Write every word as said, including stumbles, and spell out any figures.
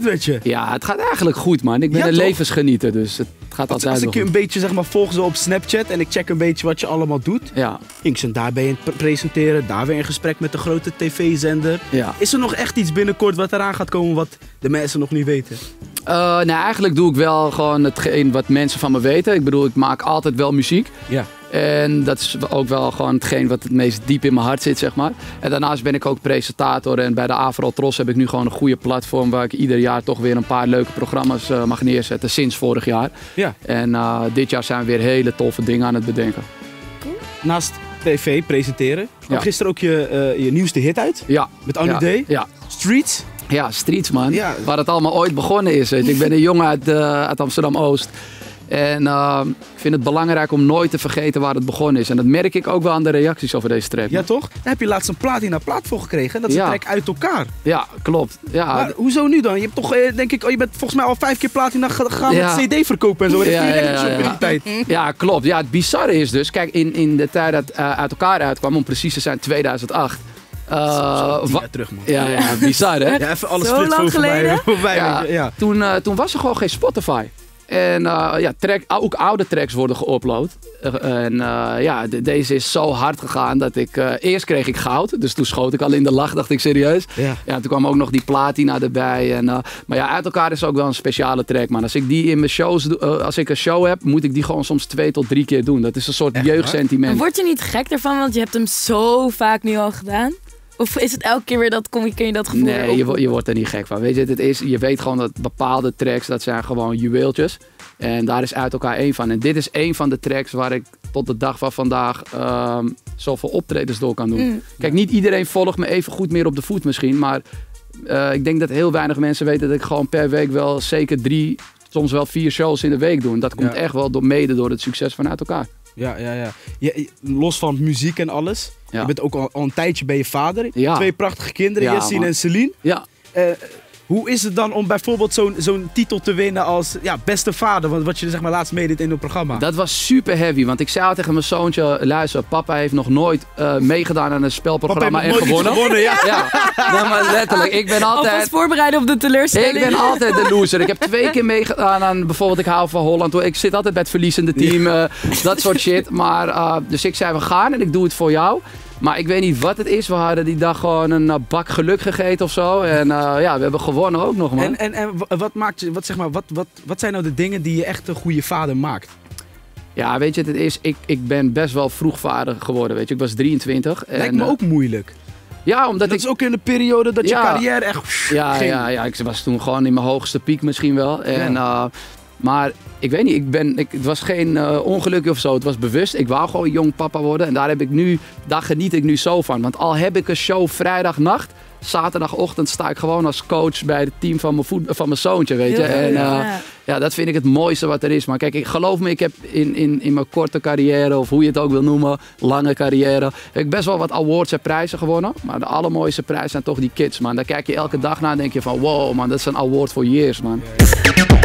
het met je? Ja, het gaat eigenlijk goed, man. Ik ben Ja, een toch? levensgenieter, dus het gaat Als, altijd als wel ik je goed. een beetje zeg maar, volg zo op Snapchat en ik check een beetje wat je allemaal doet. Ja, Links en daar ben je aan het pre- presenteren, daar weer in gesprek met de grote tv-zender. ja. Is er nog echt iets binnenkort wat eraan gaat komen wat de mensen nog niet weten? Uh, nou, eigenlijk doe ik wel gewoon hetgeen wat mensen van me weten. Ik bedoel, ik maak altijd wel muziek. Ja. En dat is ook wel gewoon hetgeen wat het meest diep in mijn hart zit, zeg maar. En daarnaast ben ik ook presentator. En bij de Avro Tros heb ik nu gewoon een goede platform waar ik ieder jaar toch weer een paar leuke programma's uh, mag neerzetten. Sinds vorig jaar. Ja. En uh, dit jaar zijn we weer hele toffe dingen aan het bedenken. Naast tv presenteren, kwam Ja. gisteren ook je, uh, je nieuwste hit uit. Ja. Met Anu Ja. D. Ja. Streets. Ja, Streets, man. Ja. Waar het allemaal ooit begonnen is. Weet je. Ik ben een jongen uit, uh, uit Amsterdam-Oost. En uh, ik vind het belangrijk om nooit te vergeten waar het begonnen is. En dat merk ik ook wel aan de reacties over deze track. Ja, toch? Daar heb je laatst een platina plaat voor gekregen. En dat is Ja. een track uit elkaar. Ja, klopt. Ja, Maar hoezo nu dan? Je hebt toch, eh, denk ik, oh, je bent volgens mij al vijf keer platina ge- gegaan Ja. met C D verkopen en zo. Dat Ja, ging ja, lekker ja, op in ja. die tijd. ja, klopt. Ja, het bizarre is dus, kijk, in, in de tijd dat uh, Uit Elkaar uitkwam, om precies te zijn tweeduizend acht. Uh, Tien wa- jaar terug, man. ja, ja, bizar hè? Ja, even alles Zo flits lang voorbij. geleden? voorbij Ja. weet je, ja. Toen, uh, toen was er gewoon geen Spotify. En uh, ja, track, ook oude tracks worden geüpload. Uh, en uh, ja, de- deze is zo hard gegaan dat ik... Uh, eerst kreeg ik goud, dus toen schoot ik al in de lach, dacht ik serieus. Ja. Ja, toen kwam ook nog die platina erbij. En, uh, maar ja, Uit Elkaar is ook wel een speciale track, man. Als ik die in mijn shows doe, uh, als ik een show heb, moet ik die gewoon soms twee tot drie keer doen. Dat is een soort Echt, jeugdsentiment. Word je niet gek ervan, want je hebt hem zo vaak nu al gedaan? Of is het elke keer weer dat, kom je, kun je dat gevoel weer Nee, je, op- wo- je wordt er niet gek van. Weet je, het is, je weet gewoon dat bepaalde tracks, dat zijn gewoon juweeltjes. En daar is Uit Elkaar één van. En dit is één van de tracks waar ik tot de dag van vandaag um, zoveel optredens door kan doen. Mm. Kijk, niet iedereen volgt me even goed meer op de voet misschien. Maar uh, ik denk dat heel weinig mensen weten dat ik gewoon per week wel zeker drie, soms wel vier shows in de week doe. En dat komt Ja. echt wel door, mede door het succes van Uit Elkaar. Ja, ja, ja. Je, je- los van muziek en alles. Ja. Je bent ook al, al een tijdje bij je vader. Ja. Twee prachtige kinderen, Ja, Yassine man. en Celine. Ja. Eh, hoe is het dan om bijvoorbeeld zo'n zo'n titel te winnen als ja, beste vader? Want wat je zeg maar laatst meedeed in het programma. Dat was super heavy, want ik zei al tegen mijn zoontje, luister, papa heeft nog nooit uh, meegedaan aan een spelprogramma Papa heeft en nog nooit gewonnen. iets gewonnen, ja. Ja, nee, maar letterlijk, ik ben Alvast altijd... voorbereiden op de teleurstelling. Ik ben altijd de loser. Ik heb twee keer meegedaan aan bijvoorbeeld Ik hou van Holland. Ik zit altijd bij het verliezende team, uh, dat soort shit. Maar, uh, dus ik zei, we gaan en ik doe het voor jou. Maar ik weet niet wat het is. We hadden die dag gewoon een uh, bak geluk gegeten of zo. En uh, ja, we hebben gewonnen ook nog, man. En, en, en wa- wat, maakt je, wat, zeg maar, wat, wat, wat zijn nou de dingen die je echt een goede vader maakt? Ja, weet je, het is, ik, ik ben best wel vroeg vader geworden, weet je. Ik was drieëntwintig. Lijkt en, me uh, ook moeilijk. Ja, omdat Dat ik... is ook in de periode dat je Ja. carrière echt Ja, ging. ja, ja, ik was toen gewoon in mijn hoogste piek misschien wel. En, uh, maar ik weet niet, ik ben, ik, het was geen uh, ongelukje of zo. Het was bewust. Ik wou gewoon jong papa worden. En daar, heb ik nu, daar geniet ik nu zo van. Want al heb ik een show vrijdagnacht, zaterdagochtend sta ik gewoon als coach bij het team van mijn, voet, van mijn zoontje, weet je. Heel En, uh, ja. ja, dat vind ik het mooiste wat er is. Maar kijk, ik, geloof me, ik heb in, in, in mijn korte carrière, of hoe je het ook wil noemen, lange carrière, heb ik best wel wat awards en prijzen gewonnen. Maar de allermooiste prijzen zijn toch die kids, man. Daar kijk je elke dag naar en denk je van, wow, man, dat is een award for years, man. Ja, ja.